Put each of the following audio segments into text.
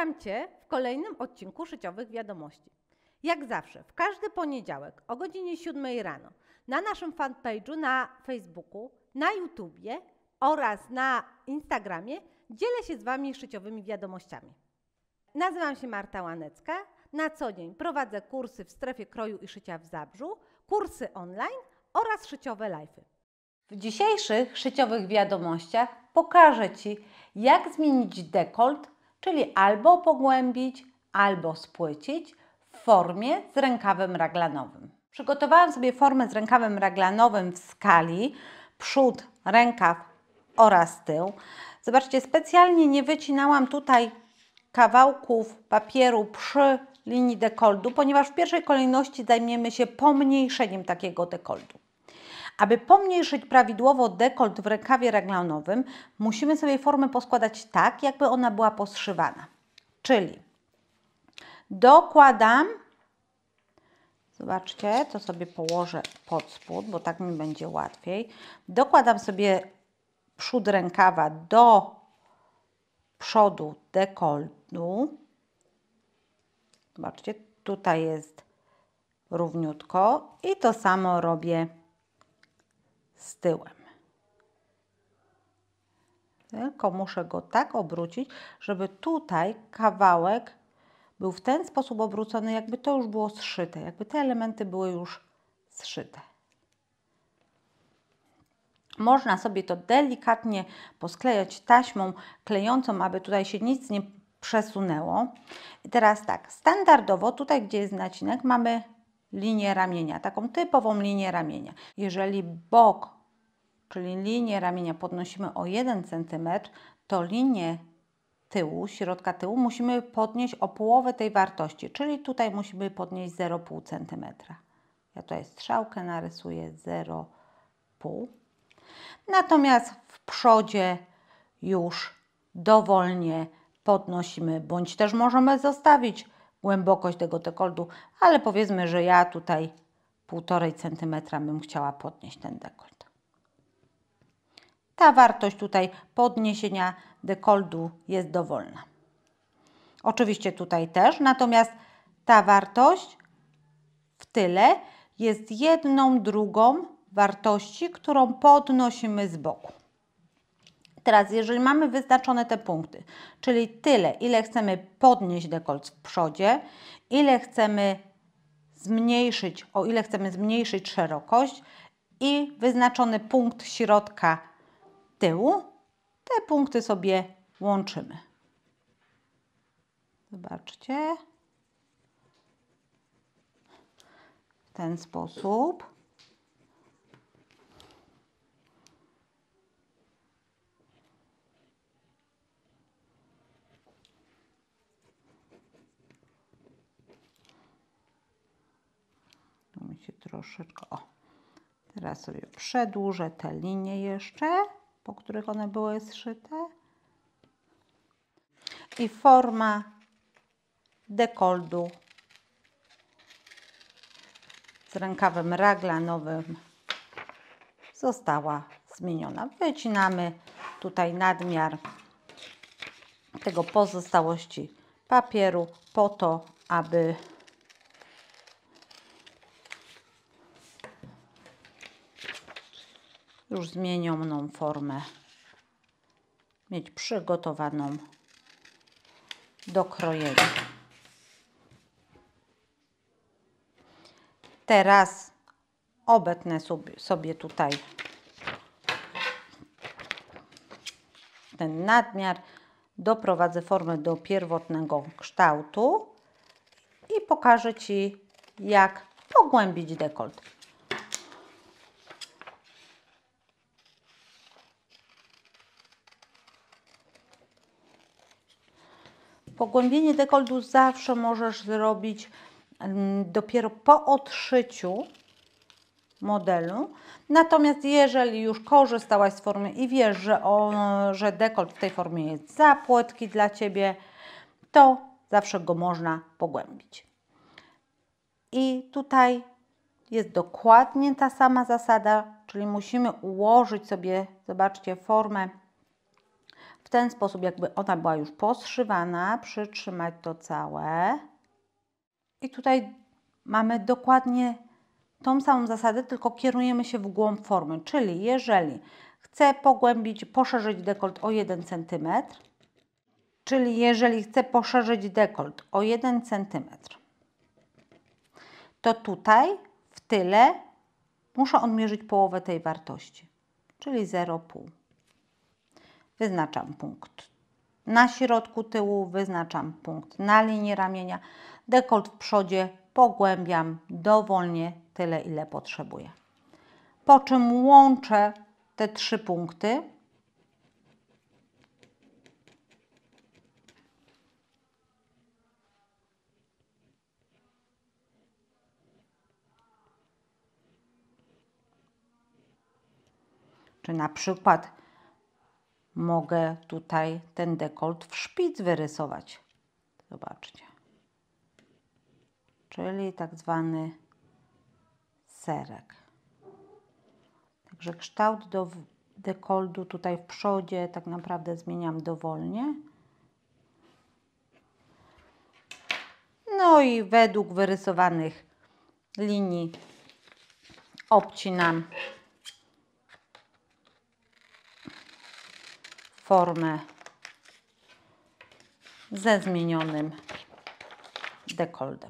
Witam Cię w kolejnym odcinku Szyciowych Wiadomości. Jak zawsze, w każdy poniedziałek o godzinie 7 rano na naszym fanpage'u na Facebooku, na YouTubie oraz na Instagramie dzielę się z Wami szyciowymi wiadomościami. Nazywam się Marta Łanecka. Na co dzień prowadzę kursy w strefie kroju i szycia w Zabrzu, kursy online oraz szyciowe live'y. W dzisiejszych szyciowych wiadomościach pokażę Ci, jak zmienić dekolt, czyli albo pogłębić, albo spłycić w formie z rękawem raglanowym. Przygotowałam sobie formę z rękawem raglanowym w skali przód, rękaw oraz tył. Zobaczcie, specjalnie nie wycinałam tutaj kawałków papieru przy linii dekoltu, ponieważ w pierwszej kolejności zajmiemy się pomniejszeniem takiego dekoltu. Aby pomniejszyć prawidłowo dekolt w rękawie raglanowym, musimy sobie formę poskładać tak, jakby ona była poszywana. Czyli dokładam, zobaczcie, to sobie położę pod spód, bo tak mi będzie łatwiej. Dokładam sobie przód rękawa do przodu dekoltu. Zobaczcie, tutaj jest równiutko i to samo robię z tyłem. Tylko muszę go tak obrócić, żeby tutaj kawałek był w ten sposób obrócony, jakby to już było zszyte, jakby te elementy były już zszyte. Można sobie to delikatnie posklejać taśmą klejącą, aby tutaj się nic nie przesunęło. I teraz tak, standardowo tutaj, gdzie jest nacinek, mamy linię ramienia, taką typową linię ramienia. Jeżeli bok, czyli linię ramienia podnosimy o 1 cm, to linię tyłu, środka tyłu musimy podnieść o połowę tej wartości, czyli tutaj musimy podnieść 0,5 cm. Ja tutaj strzałkę narysuję 0,5. Natomiast w przodzie już dowolnie podnosimy, bądź też możemy zostawić głębokość tego dekoltu, ale powiedzmy, że ja tutaj 1,5 cm bym chciała podnieść ten dekolt. Ta wartość tutaj podniesienia dekoltu jest dowolna. Oczywiście tutaj też, natomiast ta wartość w tyle jest 1/2 wartości, którą podnosimy z boku. Teraz, jeżeli mamy wyznaczone te punkty, czyli tyle, ile chcemy podnieść dekolt w przodzie, ile chcemy zmniejszyć, o ile chcemy zmniejszyć szerokość i wyznaczony punkt środka tyłu, te punkty sobie łączymy. Zobaczcie. W ten sposób. Tu mi się troszeczkę... O. Teraz sobie przedłużę te linie jeszcze, po których one były zszyte. I forma dekoltu z rękawem raglanowym została zmieniona. Wycinamy tutaj nadmiar tego pozostałości papieru po to, aby już zmienioną formę mieć przygotowaną do krojenia. Teraz obetnę sobie tutaj ten nadmiar, doprowadzę formę do pierwotnego kształtu i pokażę Ci, jak pogłębić dekolt. Pogłębienie dekoltu zawsze możesz zrobić dopiero po odszyciu modelu. Natomiast jeżeli już korzystałaś z formy i wiesz, że dekolt w tej formie jest za płytki dla Ciebie, to zawsze go można pogłębić. I tutaj jest dokładnie ta sama zasada, czyli musimy ułożyć sobie, zobaczcie, formę w ten sposób, jakby ona była już poszywana, przytrzymać to całe. I tutaj mamy dokładnie tą samą zasadę, tylko kierujemy się w głąb formy, czyli jeżeli chcę poszerzyć dekolt o 1 cm, czyli jeżeli chcę poszerzyć dekolt o 1 cm, to tutaj w tyle muszę odmierzyć połowę tej wartości, czyli 0,5. Wyznaczam punkt na środku tyłu, wyznaczam punkt na linii ramienia, dekolt w przodzie pogłębiam dowolnie tyle, ile potrzebuję. Po czym łączę te 3 punkty. Czy na przykład mogę tutaj ten dekolt w szpic wyrysować. Zobaczcie. Czyli tak zwany serek. Także kształt do dekoltu tutaj w przodzie tak naprawdę zmieniam dowolnie. No i według wyrysowanych linii obcinam formę ze zmienionym dekoltem.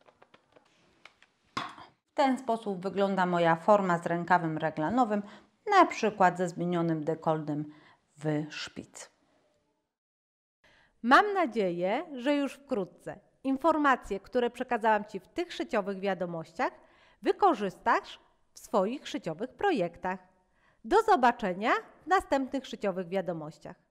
W ten sposób wygląda moja forma z rękawem reglanowym, na przykład ze zmienionym dekoltem w szpic. Mam nadzieję, że już wkrótce informacje, które przekazałam Ci w tych szyciowych wiadomościach, wykorzystasz w swoich szyciowych projektach. Do zobaczenia w następnych szyciowych wiadomościach.